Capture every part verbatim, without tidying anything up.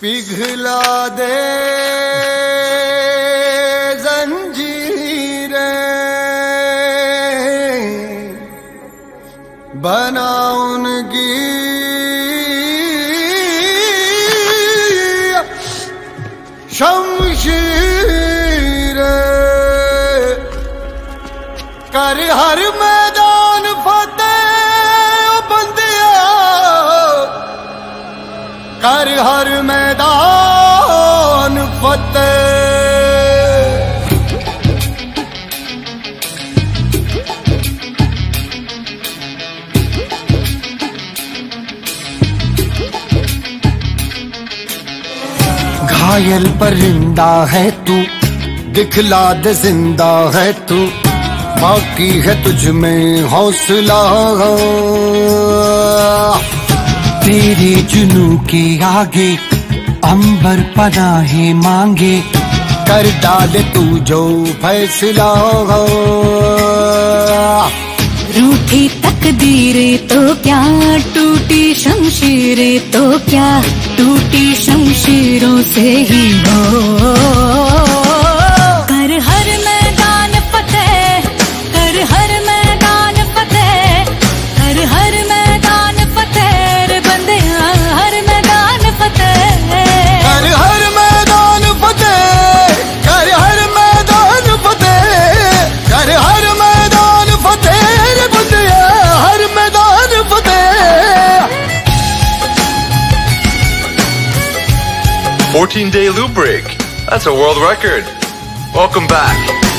पिघला दे जंजीरें, बना उनकी शमशीरें, कर हर मैदान फतेह बंदिया, कर हर मैदान फतेह। घायल परिंदा है तू, दिखला दे जिंदा है तू, बाकी है तुझ में हौसला। तेरे जुनू के आगे अंबर पनाहे मांगे, कर डाले तू जो फैसला। रूठी तकदीरें तो क्या, टूटी शमशीरें तो क्या, टूटी शमशीरों से ही हो। कर हर मैदान फतेह, कर हर मैदान फतेह, कर हर मैदान फतेह रे बंदिया, हर मैदान फतेह, कर हर मैदान फतेह, कर हर मैदान फतेह, कर हर मैदान फतेह रे बंदिया, हर मैदान फतेह। fourteen day loop break. That's a world record. Welcome back.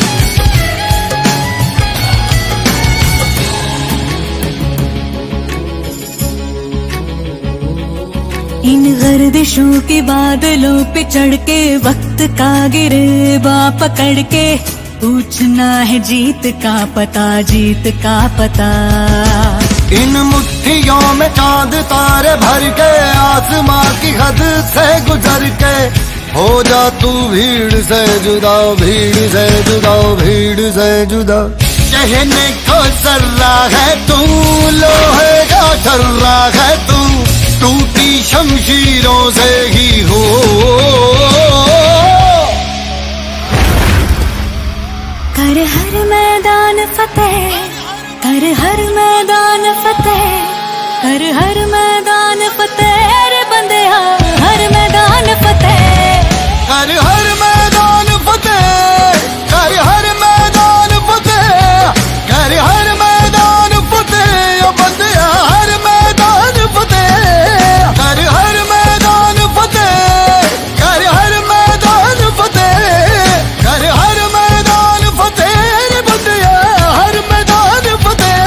इन गर्दिशों के बादलों पे चढ़ के, वक्त का गिरबा पकड़ के, पूछना है जीत का पता, जीत का पता। इन मुट्ठियों में चांद तारे भर के, आसमां की हद से गुजर के, हो जा तू भीड़ से जुदा, भीड़ से जुदा, भीड़ से जुदा। कहने को सर्रा है तू, लोहे का ठर्रा है तू, टूटी शमशीरों से ही हो। कर हर मैदान फतेह, कर हर मैदान फतेह, कर हर मैदान फतेह रे बंदिया, हर मैदान फतेह, कर हर मैदान फतेह, कर हर मैदान फतेह, कर हर मैदान फतेह ओ बंदिया, हर मैदान फतेह, कर हर मैदान फतेह, कर हर मैदान फतेह, कर हर मैदान फतेह रे बंदिया, हर मैदान फतेह।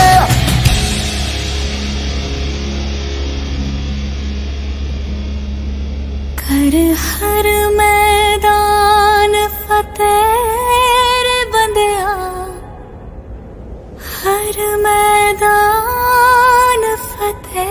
कर हर मैदान फतेह रे बंदिया, हर मैदान फतेह।